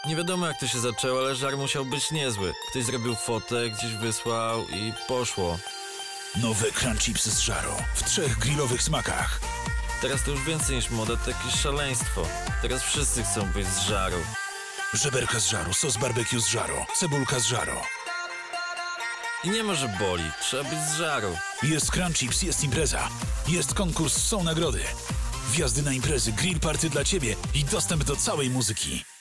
Nie wiadomo jak to się zaczęło, ale żar musiał być niezły. Ktoś zrobił fotę, gdzieś wysłał i poszło. Nowe Crunchipsy z Żaro w 3 grillowych smakach. Teraz to już więcej niż moda, to jakieś szaleństwo. Teraz wszyscy chcą być z żaru. Żeberka z Żaro, sos barbecue z Żaro, cebulka z Żaro. I nie może boli, trzeba być z żaru. Jest Crunchips, jest impreza. Jest konkurs, są nagrody. Wjazdy na imprezy, grill party dla Ciebie i dostęp do całej muzyki.